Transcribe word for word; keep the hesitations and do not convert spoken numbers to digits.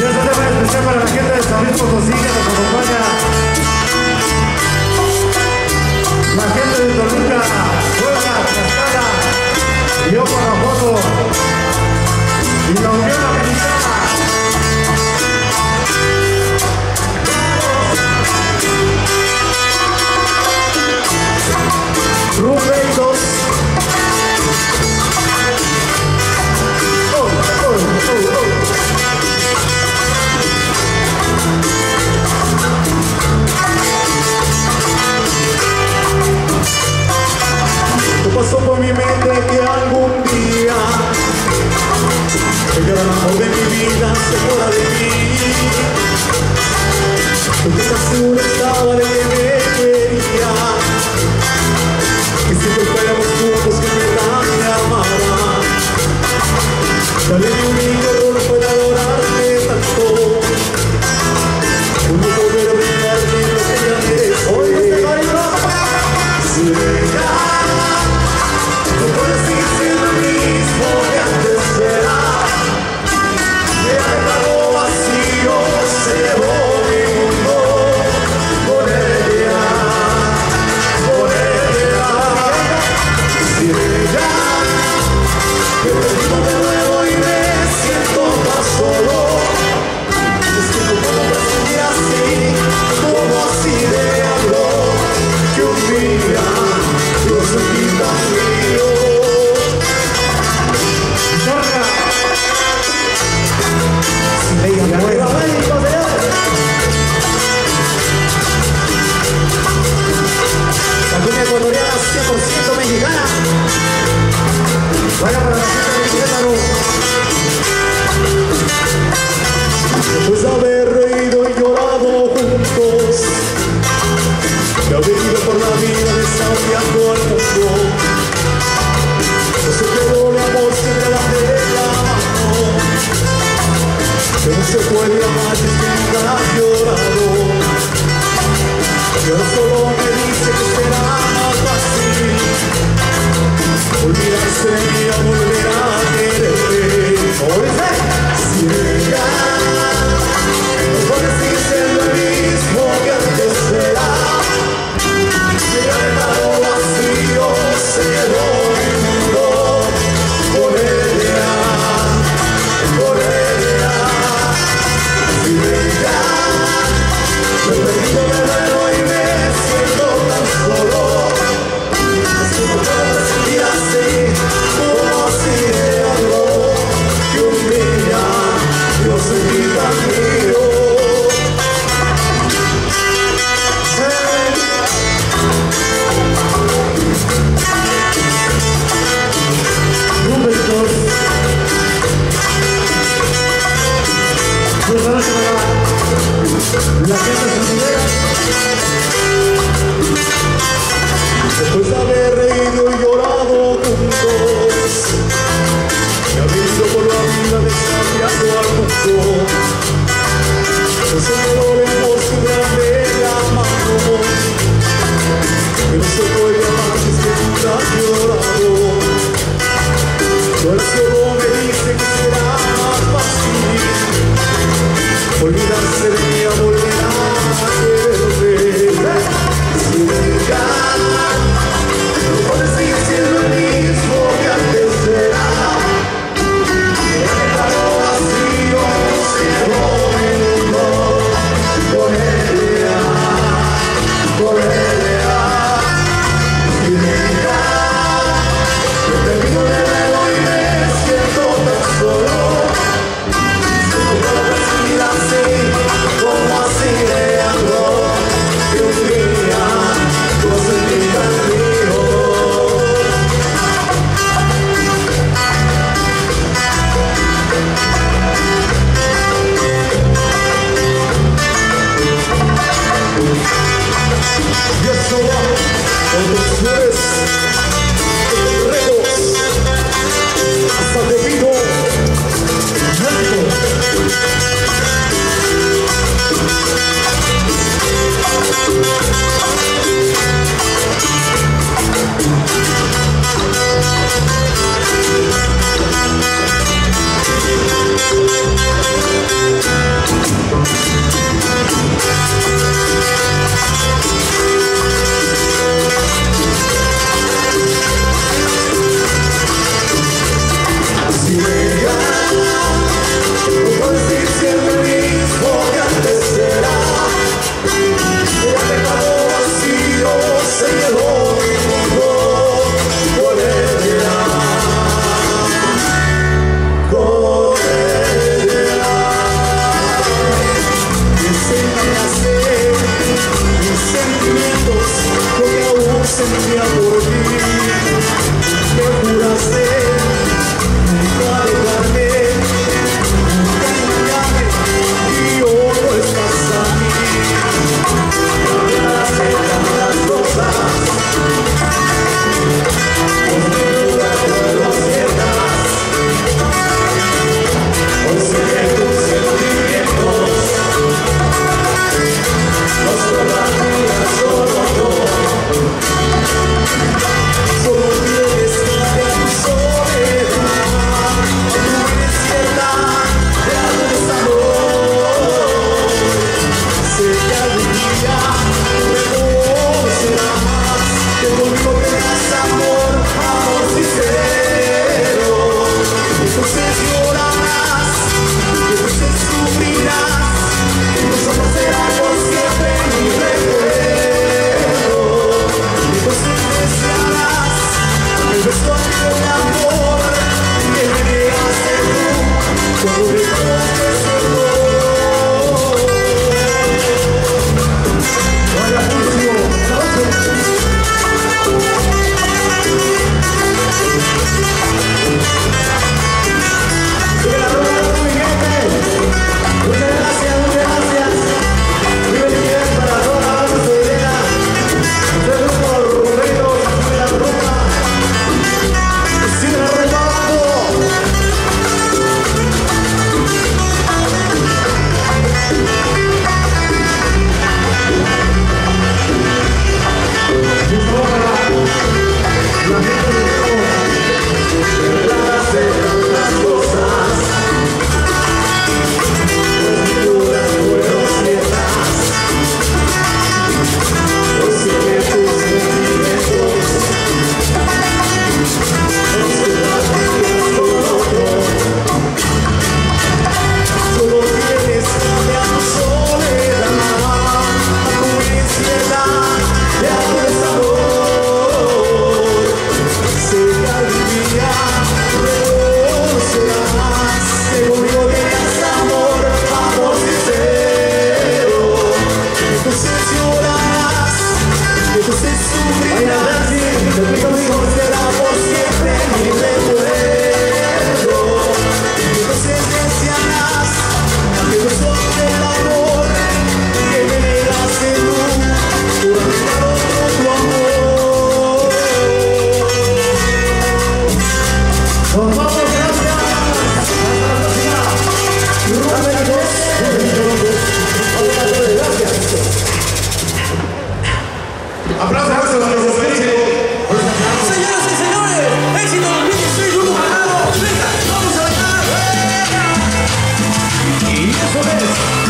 este tema especial para la gente de San Luis Potosí que nos acompaña. La gente de Toluca, Puebla, Tlaxcala, y yo por la foto. Y la Unión Americana. Rubeitos. Oh, oh, oh, oh. Pasó por mi mente que algún día el gran amor de mi vida se fuera de mí, porque tan seguro estaba de que me quería, que siempre fuéramos juntos, que en verdad me amara. Tal vez mi único error fue adorarte tanto, por no poder brindarme lo que ya eres hoy. Si ella no puedes seguir siendo el mismo que antes era, me ha dejado vacío, se llevó mi mundo con ella, con ella. Si ella me perdido de nuevo y me siento más solo, es que no puedo presumir así, como así de hablo, que un día yo sentí tan mío. Y arriba México, señores. La cumbia ecuatoriana cien por ciento mexicana. Vaya para la gente de Querétaro. Después de haber reído y llorado juntos, de haber ido por la vida desafiando al mundo, no se quedó el amor siempre la de la mano, que no se puede amar si es que nunca has llorado, y ahora solo me dice que será más fácil olvidarse de mí a volver a quererte. Oye, si ella no puede seguir siendo el mismo que antes era, me ha dejado vacío, se llevó mi mundo con ella, con ella. Si ella me he perdido de nuevo y me siento tan solo, es que no puedo sentir así, como así de algo, que un día yo sentí tan mío. La gente se libera. Después de haber reído y llorado juntos, me ha visto por la vida desafiando al mundo, no se me lo lejos su grande la mano, que no se puede amar si es que nunca has llorado, pero solo me dice que será más fácil olvidarse de mí a volver a quererte. Si ella Aplausos a los que nos escuchen. Señoras y señores, éxito dos mil dieciséis, Grupo Ganado. Venga, vamos a bailar. Y eso es.